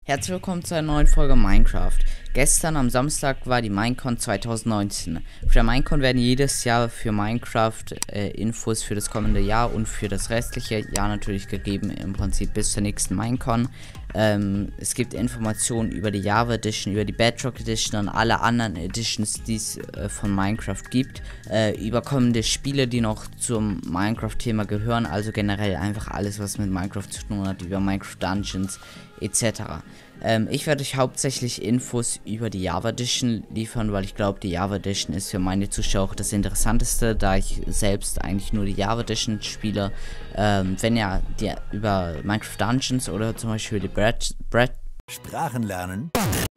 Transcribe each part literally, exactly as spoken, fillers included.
Herzlich willkommen zu einer neuen Folge Minecraft. Gestern am Samstag war die Minecon zwanzig neunzehn. Auf der Minecon werden jedes Jahr für Minecraft äh, Infos für das kommende Jahr und für das restliche Jahr natürlich gegeben, im Prinzip bis zur nächsten Minecon. Ähm, es gibt Informationen über die Java Edition, über die Bedrock Edition und alle anderen Editions, die es äh, von Minecraft gibt. Äh, über kommende Spiele, die noch zum Minecraft-Thema gehören, also generell einfach alles, was mit Minecraft zu tun hat, über Minecraft Dungeons et cetera. Ähm, ich werde euch hauptsächlich Infos über die Java Edition liefern, weil ich glaube, die Java Edition ist für meine Zuschauer auch das Interessanteste, da ich selbst eigentlich nur die Java Edition spiele. Ähm, wenn ihr die, über Minecraft Dungeons oder zum Beispiel die Brad, Brad Sprachen lernen.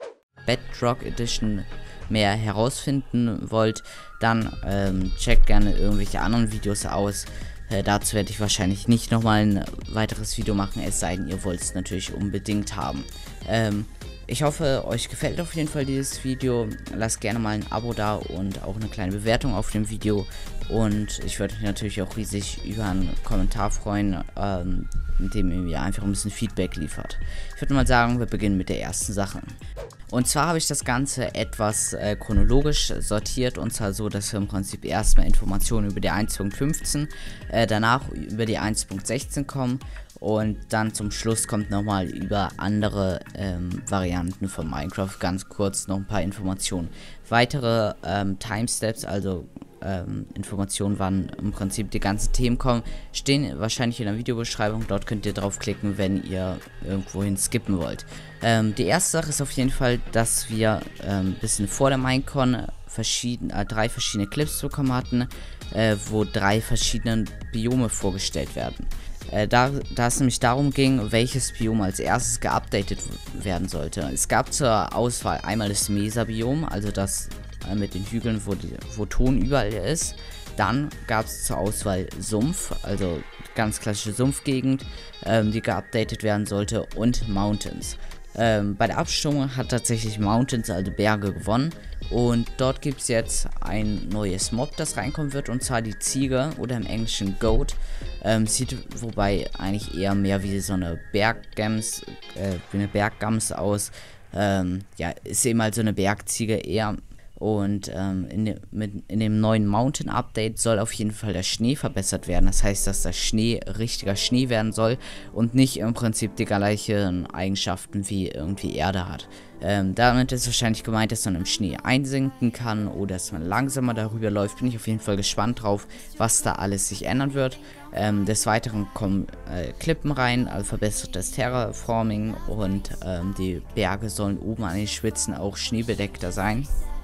Bedrock Edition mehr herausfinden wollt, dann ähm, checkt gerne irgendwelche anderen Videos aus. Äh, dazu werde ich wahrscheinlich nicht nochmal ein weiteres Video machen, es sei denn, ihr wollt es natürlich unbedingt haben. Ähm, ich hoffe, euch gefällt auf jeden Fall dieses Video. Lasst gerne mal ein Abo da und auch eine kleine Bewertung auf dem Video. Und ich würde mich natürlich auch riesig über einen Kommentar freuen, ähm, in dem ihr mir einfach ein bisschen Feedback liefert. Ich würde mal sagen, wir beginnen mit der ersten Sache. Und zwar habe ich das Ganze etwas äh, chronologisch sortiert, und zwar so, dass wir im Prinzip erstmal Informationen über die eins Punkt fünfzehn, äh, danach über die eins Punkt sechzehn kommen und dann zum Schluss kommt nochmal über andere ähm, Varianten von Minecraft ganz kurz noch ein paar Informationen. Weitere ähm, Timesteps, also Ähm, Informationen, wann im Prinzip die ganzen Themen kommen, stehen wahrscheinlich in der Videobeschreibung. Dort könnt ihr draufklicken, wenn ihr irgendwohin skippen wollt. Ähm, die erste Sache ist auf jeden Fall, dass wir ein ähm, bisschen vor der Minecon verschieden, äh, drei verschiedene Clips bekommen hatten, äh, wo drei verschiedene Biome vorgestellt werden. Äh, da, da es nämlich darum ging, welches Biom als erstes geupdatet werden sollte. Es gab zur Auswahl einmal das Mesa-Biom, also das äh, mit den Hügeln, wo, die, wo Ton überall ist. Dann gab es zur Auswahl Sumpf, also ganz klassische Sumpfgegend, ähm, die geupdatet werden sollte, und Mountains. Ähm, bei der Abstimmung hat tatsächlich Mountains, also Berge, gewonnen. Und dort gibt es jetzt ein neues Mob, das reinkommen wird, und zwar die Ziege oder im Englischen Goat. Ähm, sieht wobei eigentlich eher mehr wie so eine Berggams, äh, wie eine Berggams aus. Ähm, ja, ist eben halt so eine Bergziege eher. Und ähm, in, de, mit, in dem neuen Mountain Update soll auf jeden Fall der Schnee verbessert werden. Das heißt, dass der Schnee richtiger Schnee werden soll und nicht im Prinzip die gleichen Eigenschaften wie irgendwie Erde hat. Ähm, damit ist wahrscheinlich gemeint, dass man im Schnee einsinken kann oder dass man langsamer darüber läuft. Bin ich auf jeden Fall gespannt drauf, was da alles sich ändern wird. Ähm, des Weiteren kommen äh, Klippen rein, also verbessertes Terraforming, und ähm, die Berge sollen oben an den Spitzen auch schneebedeckter sein.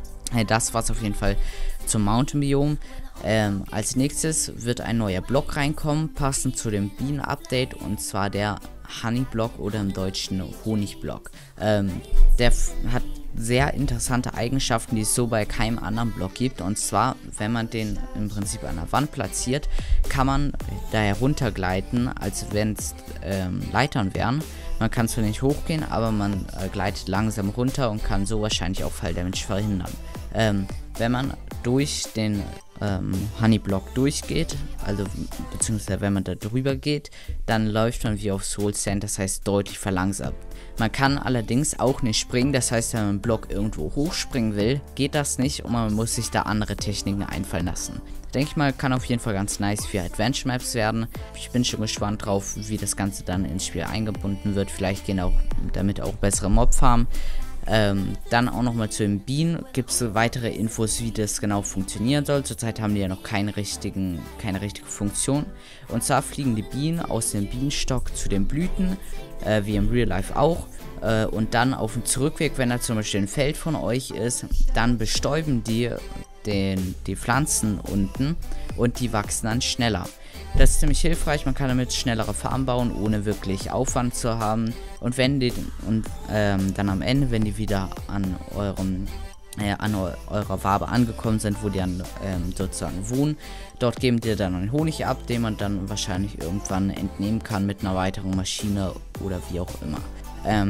Das war's auf jeden Fall zum Mountain-Biom. Ähm, als nächstes wird ein neuer Block reinkommen, passend zu dem Bienen-Update, und zwar der Honey-Block oder im Deutschen Honig-Block. Ähm, der hat sehr interessante Eigenschaften, die es so bei keinem anderen Block gibt. Und zwar, wenn man den im Prinzip an der Wand platziert, kann man da heruntergleiten, als wenn es ähm, Leitern wären. Man kann zwar nicht hochgehen, aber man äh, gleitet langsam runter und kann so wahrscheinlich auch Falldamage verhindern. Ähm, wenn man durch den ähm, Honeyblock durchgeht, also beziehungsweise wenn man da drüber geht, dann läuft man wie auf Soul Sand, das heißt deutlich verlangsamt. Man kann allerdings auch nicht springen, das heißt, wenn man einen Block irgendwo hochspringen will, geht das nicht und man muss sich da andere Techniken einfallen lassen. Denke ich mal, kann auf jeden Fall ganz nice für Adventure Maps werden. Ich bin schon gespannt drauf, wie das Ganze dann ins Spiel eingebunden wird. Vielleicht gehen auch damit auch bessere Mob-Farmen. Ähm, dann auch nochmal zu den Bienen gibt es weitere Infos, wie das genau funktionieren soll. Zurzeit haben die ja noch keine, richtigen, keine richtige Funktion. Und zwar fliegen die Bienen aus dem Bienenstock zu den Blüten, äh, wie im Real Life auch. Äh, und dann auf dem Zurückweg, wenn da zum Beispiel ein Feld von euch ist, dann bestäuben die den, die Pflanzen unten und die wachsen dann schneller. Das ist ziemlich hilfreich, man kann damit schnellere Farmen bauen, ohne wirklich Aufwand zu haben. Und wenn die und ähm, dann am Ende, wenn die wieder an eurem äh, an eu eurer Wabe angekommen sind, wo die dann ähm, sozusagen wohnen, dort geben die dann einen Honig ab, den man dann wahrscheinlich irgendwann entnehmen kann mit einer weiteren Maschine oder wie auch immer. Ähm,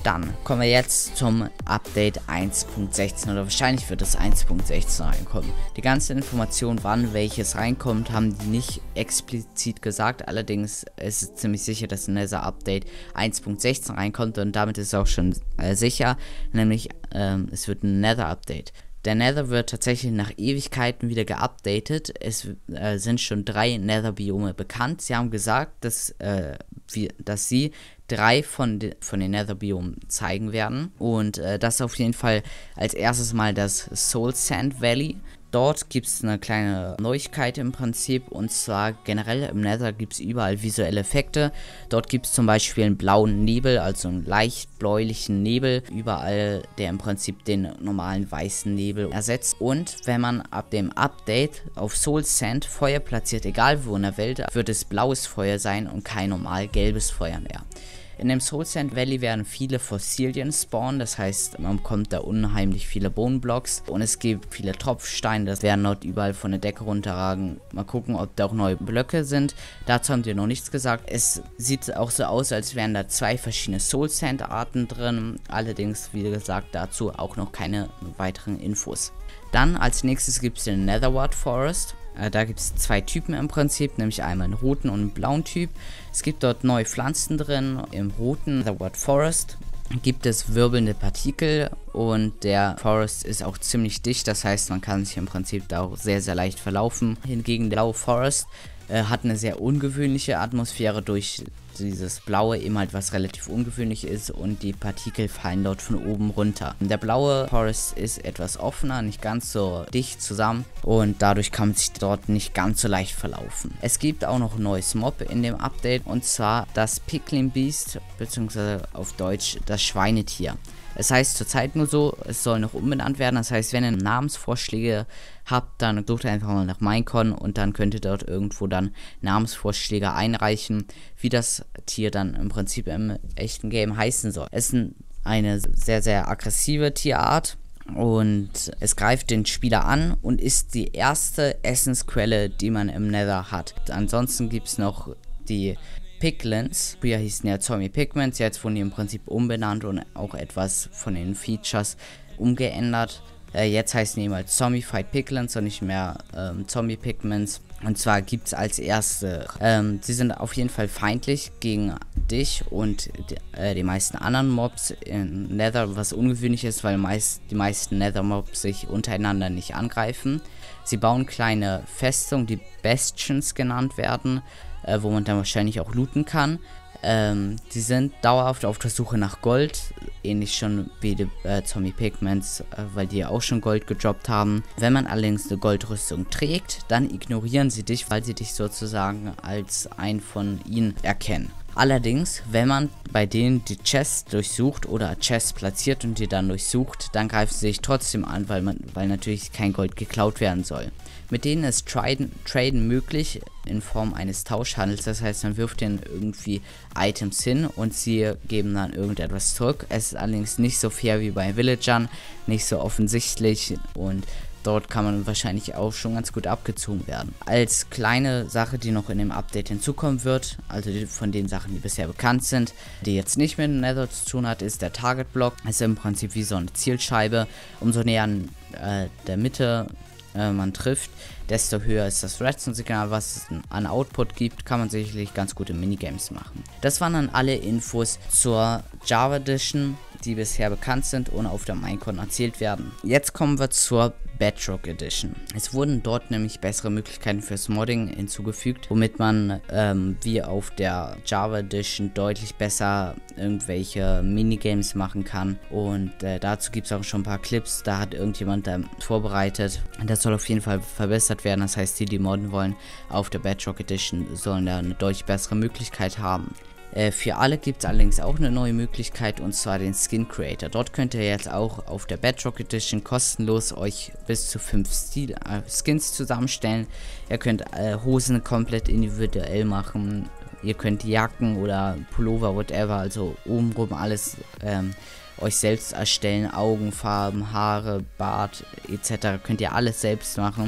Dann kommen wir jetzt zum Update eins Punkt sechzehn oder wahrscheinlich wird es eins Punkt sechzehn reinkommen. Die ganze Information, wann welches reinkommt, haben die nicht explizit gesagt. Allerdings ist es ziemlich sicher, dass ein Nether Update eins Punkt sechzehn reinkommt und damit ist es auch schon äh, sicher, nämlich ähm, es wird ein Nether Update. Der Nether wird tatsächlich nach Ewigkeiten wieder geupdatet. Es äh, sind schon drei Nether-Biome bekannt. Sie haben gesagt, dass, äh, wir, dass sie drei von, de, von den Nether-Biomen zeigen werden. Und äh, das ist auf jeden Fall als erstes mal das Soul Sand Valley. Dort gibt es eine kleine Neuigkeit im Prinzip, und zwar generell im Nether gibt es überall visuelle Effekte. Dort gibt es zum Beispiel einen blauen Nebel, also einen leicht bläulichen Nebel, überall, der im Prinzip den normalen weißen Nebel ersetzt. Und wenn man ab dem Update auf Soul Sand Feuer platziert, egal wo in der Welt, wird es blaues Feuer sein und kein normal gelbes Feuer mehr. In dem Soul Sand Valley werden viele Fossilien spawnen, das heißt, man bekommt da unheimlich viele Bone Blocks und es gibt viele Tropfsteine, das werden dort überall von der Decke runterragen. Mal gucken, ob da auch neue Blöcke sind. Dazu haben die noch nichts gesagt. Es sieht auch so aus, als wären da zwei verschiedene Soul Sand Arten drin. Allerdings, wie gesagt, dazu auch noch keine weiteren Infos. Dann als nächstes gibt es den Netherward Forest. Äh, da gibt es zwei Typen im Prinzip, nämlich einmal einen roten und einen blauen Typ. Es gibt dort neue Pflanzen drin. Im roten Netherward Forest gibt es wirbelnde Partikel und der Forest ist auch ziemlich dicht. Das heißt, man kann sich im Prinzip da auch sehr, sehr leicht verlaufen. Hingegen der blaue Forest äh, hat eine sehr ungewöhnliche Atmosphäre durch dieses blaue, eben halt was relativ ungewöhnlich ist, und die Partikel fallen dort von oben runter. Der blaue Forest ist etwas offener, nicht ganz so dicht zusammen und dadurch kann man sich dort nicht ganz so leicht verlaufen. Es gibt auch noch ein neues Mob in dem Update, und zwar das Piglin Beast, beziehungsweise auf Deutsch das Schweinetier. Es heißt zurzeit nur so, es soll noch umbenannt werden. Das heißt, wenn ihr Namensvorschläge habt, dann sucht einfach mal nach Minecon und dann könnt ihr dort irgendwo dann Namensvorschläge einreichen, wie das Tier dann im Prinzip im echten Game heißen soll. Es ist eine sehr, sehr aggressive Tierart und es greift den Spieler an und ist die erste Essensquelle, die man im Nether hat. Ansonsten gibt es noch die Piglins. Früher hießen ja Zombie Pigments, jetzt wurden die im Prinzip umbenannt und auch etwas von den Features umgeändert. Äh, jetzt heißen die mal Zombified Piglins und nicht mehr ähm, Zombie Pigments. Und zwar gibt es als erste, ähm, sie sind auf jeden Fall feindlich gegen dich und die, äh, die meisten anderen Mobs in Nether, was ungewöhnlich ist, weil meist, die meisten Nether-Mobs sich untereinander nicht angreifen. Sie bauen kleine Festungen, die Bastions genannt werden, äh, wo man dann wahrscheinlich auch looten kann. Ähm, die sind dauerhaft auf der Suche nach Gold, ähnlich schon wie die äh, Zombie Pigments, äh, weil die auch schon Gold gedroppt haben. Wenn man allerdings eine Goldrüstung trägt, dann ignorieren sie dich, weil sie dich sozusagen als ein von ihnen erkennen. Allerdings, wenn man bei denen die Chests durchsucht oder Chests platziert und die dann durchsucht, dann greifen sie sich trotzdem an, weil man, weil natürlich kein Gold geklaut werden soll. Mit denen ist Traden, Traden möglich in Form eines Tauschhandels, das heißt, man wirft ihnen irgendwie Items hin und sie geben dann irgendetwas zurück. Es ist allerdings nicht so fair wie bei Villagern, nicht so offensichtlich und dort kann man wahrscheinlich auch schon ganz gut abgezogen werden. Als kleine Sache, die noch in dem Update hinzukommen wird, also von den Sachen, die bisher bekannt sind, die jetzt nicht mit dem Nether zu tun hat, ist der Target Block. Es ist im Prinzip wie so eine Zielscheibe. Umso näher an äh, der Mitte äh, man trifft, desto höher ist das Redstone-Signal, was es an Output gibt, kann man sicherlich ganz gute Minigames machen. Das waren dann alle Infos zur Java Edition, die bisher bekannt sind und auf der Minecon erzählt werden. Jetzt kommen wir zur Bedrock Edition. Es wurden dort nämlich bessere Möglichkeiten fürs Modding hinzugefügt, womit man ähm, wie auf der Java Edition deutlich besser irgendwelche Minigames machen kann. Und äh, dazu gibt es auch schon ein paar Clips, da hat irgendjemand ähm, vorbereitet. Das soll auf jeden Fall verbessert werden. Das heißt, die, die modden wollen, auf der Bedrock Edition sollen da eine deutlich bessere Möglichkeit haben. Äh, für alle gibt es allerdings auch eine neue Möglichkeit, und zwar den Skin Creator. Dort könnt ihr jetzt auch auf der Bedrock Edition kostenlos euch bis zu fünf Stil, äh, Skins zusammenstellen. Ihr könnt äh, Hosen komplett individuell machen, ihr könnt Jacken oder Pullover, whatever, also obenrum alles ähm, euch selbst erstellen. Augenfarben, Haare, Bart et cetera könnt ihr alles selbst machen.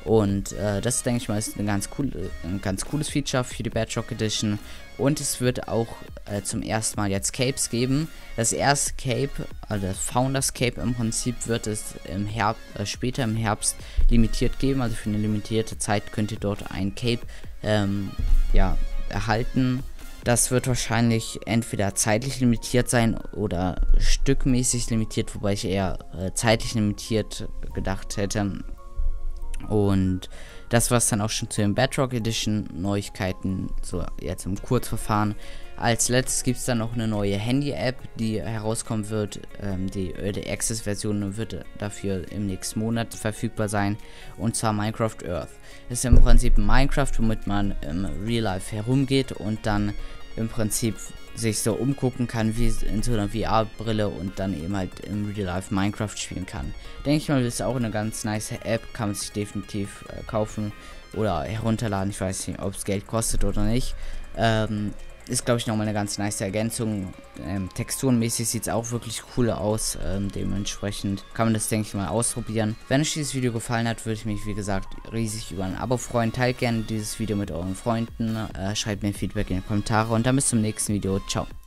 Und äh, das, denke ich mal, ist ein ganz, cool, ein ganz cooles Feature für die Bedrock Edition. Und es wird auch äh, zum ersten Mal jetzt Capes geben. Das erste Cape, also das Founders Cape im Prinzip, wird es im Herbst, äh, später im Herbst limitiert geben. Also für eine limitierte Zeit könnt ihr dort ein Cape ähm, ja, erhalten. Das wird wahrscheinlich entweder zeitlich limitiert sein oder stückmäßig limitiert, wobei ich eher äh, zeitlich limitiert gedacht hätte. Und das war es dann auch schon zu den Bedrock Edition Neuigkeiten, so jetzt im Kurzverfahren. Als letztes gibt es dann noch eine neue Handy-App, die herauskommen wird. Ähm, die Early Access Version wird dafür im nächsten Monat verfügbar sein, und zwar Minecraft Earth. Das ist im Prinzip Minecraft, womit man im Real Life herumgeht und dann im Prinzip sich so umgucken kann wie in so einer V R-Brille und dann eben halt im Real Life Minecraft spielen kann. Denke ich mal, das ist auch eine ganz nice App, kann man sich definitiv äh, kaufen oder herunterladen. Ich weiß nicht, ob es Geld kostet oder nicht. Ähm, ist, glaube ich, nochmal eine ganz nice Ergänzung. Ähm, texturenmäßig sieht es auch wirklich cool aus. Ähm, dementsprechend kann man das, denke ich mal, ausprobieren. Wenn euch dieses Video gefallen hat, würde ich mich, wie gesagt, riesig über ein Abo freuen. Teilt gerne dieses Video mit euren Freunden. Äh, schreibt mir Feedback in die Kommentare und dann bis zum nächsten Video. Ciao.